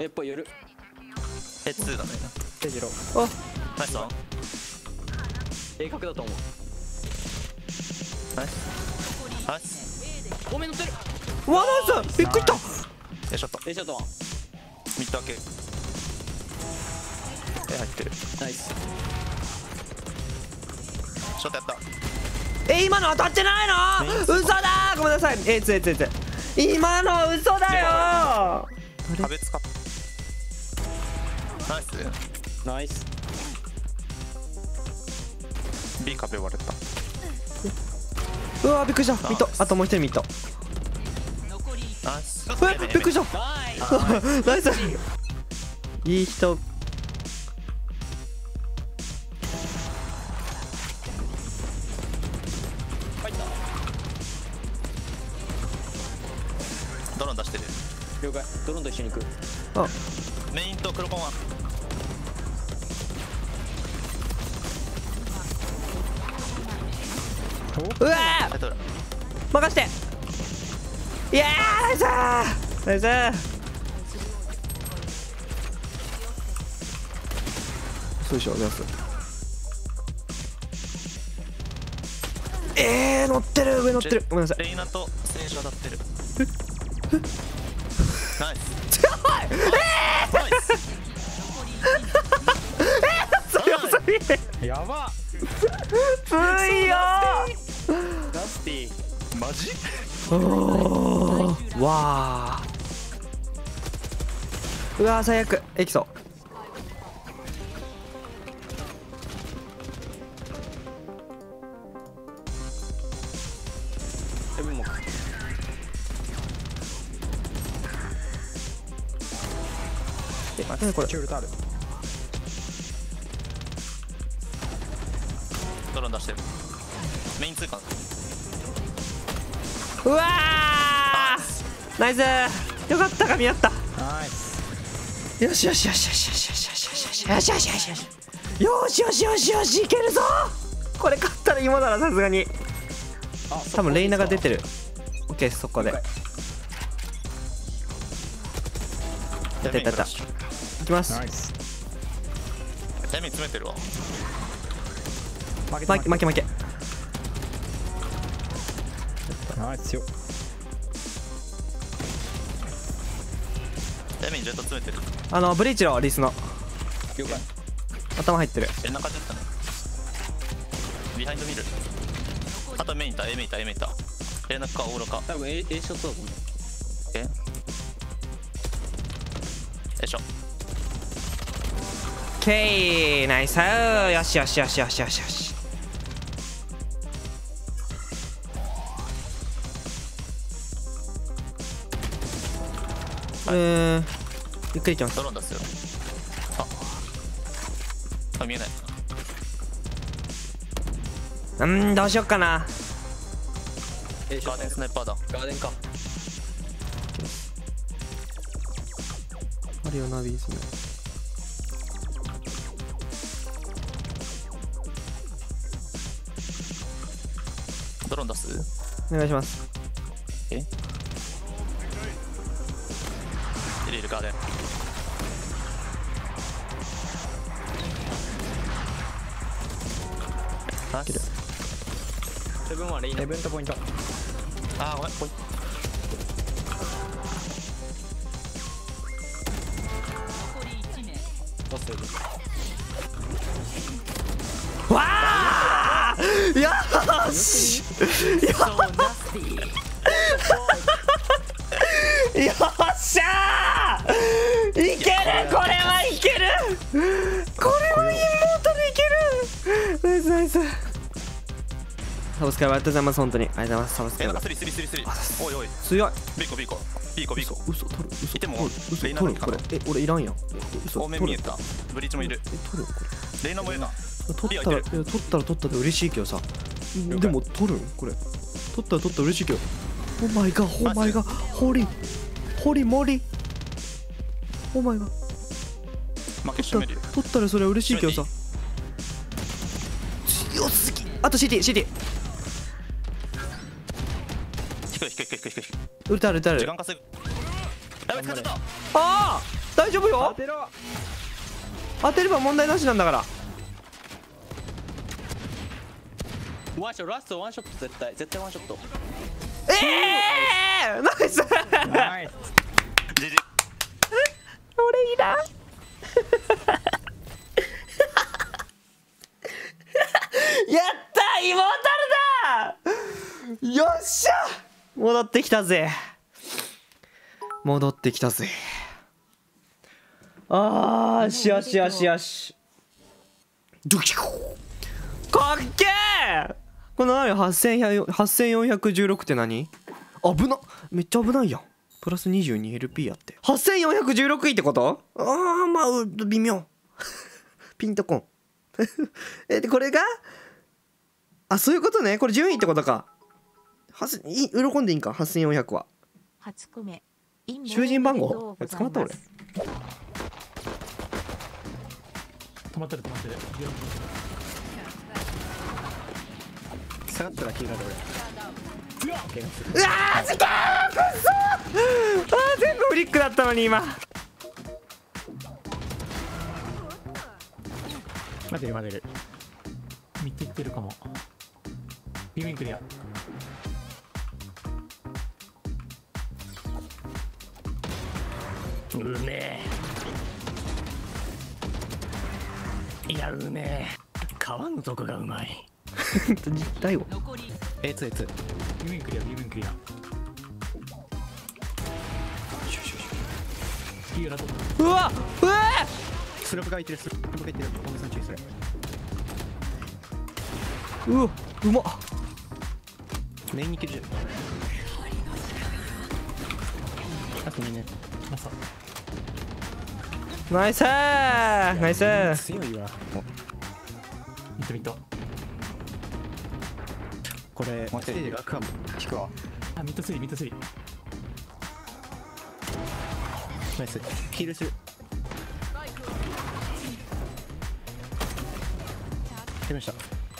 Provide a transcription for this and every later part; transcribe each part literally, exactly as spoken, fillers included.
えっぽい夜えツーだね。 手次郎あナイスワン。 鋭角だと思う。 ナイスナイス。 多め乗ってる。 うわナイスびっくりした。 えショットえショットワンミッド開け。え入ってる。 ナイス。 ショットやった。 え今の当たってないの？嘘だー。ごめんなさい。えつえつえつ今の嘘だよー。 壁使っナイス。 ナイス。 B 壁割れた。 うわびっくりした。ミッドあともう一人ミッド。 ナイス。 えびっくりした。ナイス。いい人。 ドローン出してる。 了解。ドローンと一緒に行く。 あメインと黒コンはうわえっとー任して。いやーナイスーナイスー。そうでしょナイス。えー乗ってる上乗ってる。ごめんなさい。 レイナと選手当たってる。ナイス。 おいえーナイス。 強すぎ。 やば。 ついよラスティマジ？ ー。おーわーうわー最悪エキソ。 セブンもえ何これ。 チュールタール。 ドローン出してる。メイン通過。 うわーナイスよかったかみ合った。 ナイス。 よしよしよしよしよしよしよしよしよしよしよしよしよしよしよしよしよしいけるぞ。これ勝ったら芋だなさすがに。 あ多分レイナが出てる。オッケーそこで。やったやったやった。いきます。 ナイス。 エミ詰めてるわ。 負け負け負け負け。 ナイスよ。 エミジェット詰めてる。 あのブリーチのリスの了解。 頭入ってる。 え中だったね。ビハインド見る。あとメインいた、エミいた、エミいた。レイナかオーロか。 多分 A, A ショットだと思う。 えよいしょ。 オッケーナイスー。よしよしよしよしよしよし。えーゆっくりいきます。 ドローン出すよ。ああ見えない。 うーんどうしよっかな。 A ショガーデンットスナイパーだ。 ガーデンか。 あるよなビーズね。 ドローン出す。 お願いします。 えいるいるガーデン。ナイス。 セブンはレイナ。セブンとポイント。 あーごめんポインボスセブン。 わあよーしよっしゃーいける。これはいける。これは妹でいける。ナイスナイス。サブスクライブありがとうございます。本当にありがとうございます。サブスクえライブなんかスリースリースリースリー。おいおい強い。 ビーコビーコビーコビーコ。 嘘取る嘘いても取る嘘レイナ取るこの中れ。え俺いらんやん。嘘多め取る見えた。ブリーチもいる。 え取るこれ。 レイナもいるな。 取ったらいや取ったら取ったで嬉しいけどさ。でも取るんこれ。取ったら取ったら嬉しいけど。オーマイガーオーマイガーホリホリモリ。オーマイガー。 負け締めるよ。 取ったらそれは嬉しいけどさ。強すぎ。あと シーティー シーティー。 低い低い低い低い低い。 ウルタあるウルタある。 時間稼ぐ。やべ疲れた。 ああ大丈夫よ。 当てろ。 当てれば問題なしなんだから。 ワンショット、ラストワンショット、絶対絶対ワンショット。 ええー、ナイス。 ナイス。 ジジ俺いらん。やったイモータルだ。よっしゃ戻ってきたぜ。戻ってきたぜ。あーしよしよしよし。ドキコかっけー。この何はっせんよんひゃくじゅうろくって何。危な、めっちゃ危ないやん。プラス にじゅうにエルピー やってはっせんよんひゃくじゅうろくいってこと。ああまあ微妙。ピンとこん。えでこれがあそういうことね。これ順位ってことか。はすい喜んでいいんか。はっせんよんひゃくは初コメ囚人番号捕まった俺。 止まってる止まってる。 下がったらキーがあるうわーちょっとーくっそー。あー全部フリックだったのに今。 待てる待てる。 見ていってるかも。ビビンクリア。 うめえ。いやうめえ。皮のとこがうまい。 大悟エーツー エーツー。 ビビンクリアビビンクリア。リーラと。 うわうわスラブがいてるスラブがいてる。おめさん注意それ。 うわうまっ。 メインに切るじゃん。あとにね。 まさ。 ナイスーナイスー。 強いわ。もうミットミット。 これステージがクワム引くわ。 あミットスリーミットスリー。 ナイス。ヒールする。出ました。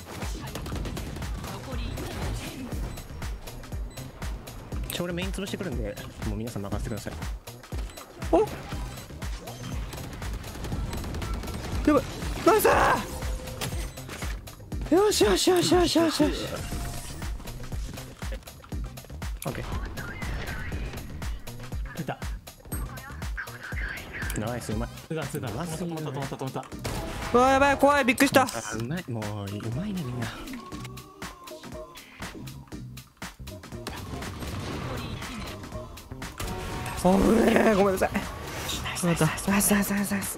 ちょ俺メイン潰してくるんでもう皆さん任せてください。 おやばいナイスー。よしよしよしよしよしよし。 オッケ出た。 ー。ナイスうまい。 ツーだツーだ。止まった止まった止まった止まった。 うわやばい怖いびっくりした。 あうまいもううまいねみんな。 おぶねーごめんなさい。ナイスナイスナイスナイスナイスナイス。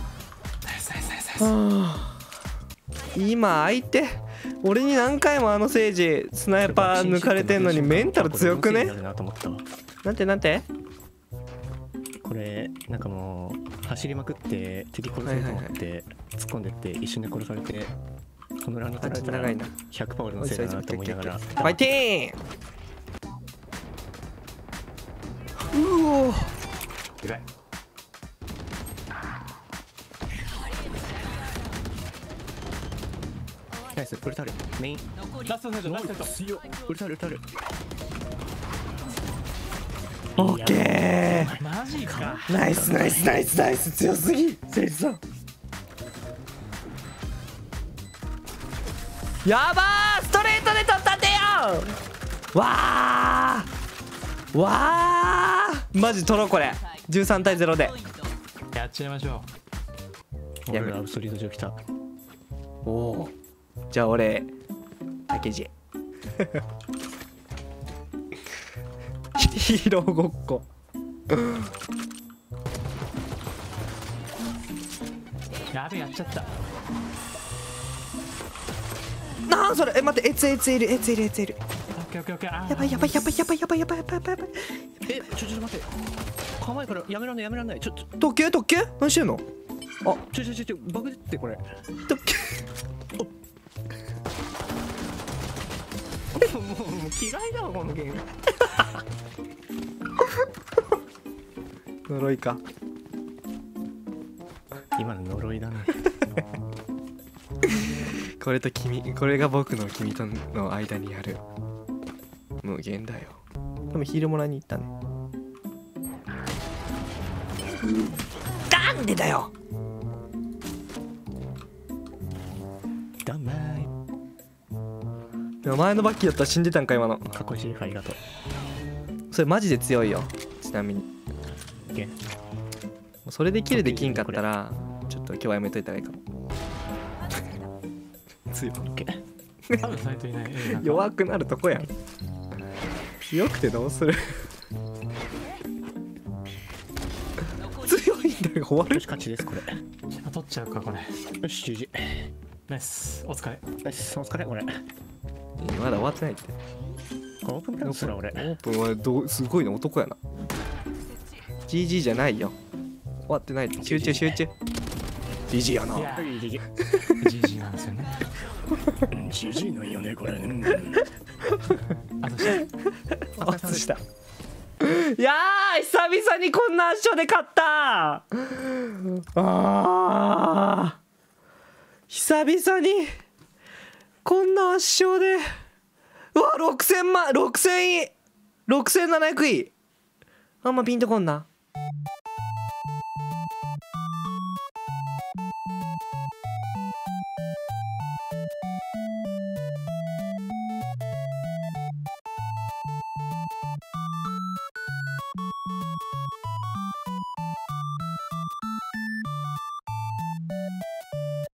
今相手俺に何回もあのセージスナイパー抜かれてんのにメンタル強くね。なんてなんてこれなんかもう走りまくって敵殺せると思って突っ込んでって一瞬で殺されてこのラウンド取られたら長いな。 ひゃくパーセント俺のせいだなと思いながら。 ファイティーン。うおでかい。 ナイスウルタルメインラストセットラストセット。 強っウルタルウルタル。 オッケーマジか。 ナイスナイスナイスナイス強すぎセイジさん。やばーストレートで取ったってよ。わーわーマジ取ろうこれ。じゅうさんたいゼロでやっちゃいましょやめ俺らアブソリュート上来た。 おおじゃあ俺竹地ヒーローごっこう。やべやっちゃった。 なあそれえ待ってエツエツいるエツいるエツいる。 オッケーオッケーオッケー。あーやばいやばいやばいやばいやばいやばいやばいやばいやばい。 えちょちょっと待って構えからやめらんないやめらんない。ちょちょ特急特急何してんの。あちょちょちょちょバグってこれ。 特急もうもう嫌いだわこのゲーム。 呪いか。 今の呪いだね。 これと君これが僕の君との間にある無限だよ。多分ヒールもらいに行ったね。 なんでだよ。 だまーい。 でも前のバッキーだったら死んでたんか今の。 かっこいいシリフありがとう。 それマジで強いよ。ちなみにいけ。 それでキルできんかったらちょっと今日はやめといた方がいいかも。強い。 オッケー。 多分サイトいない。えなんか弱くなるとこやん。強くてどうする。強いんだよ。終わる。 よし、勝ちです、これ。 あ取っちゃうかこれ。 よし、じゅうじ。 ナイスお疲れ。 ナイス、お疲れ、これ。こまだ終わってないって。 れオープンプランすら俺。 オープンはどうすごいな、男やな。ジージー じゃないよ。終わってないって。集中集中。ジージー やな。 いやはい、じじ。 ジージーなんですよね。 じじいのよね、これ。 あとしてあ外した。いやー久々にこんな圧勝で勝ったあー久々にこんな圧勝でうわろくせんまんろくせんいろくせんななひゃくいあんまピンとこんな。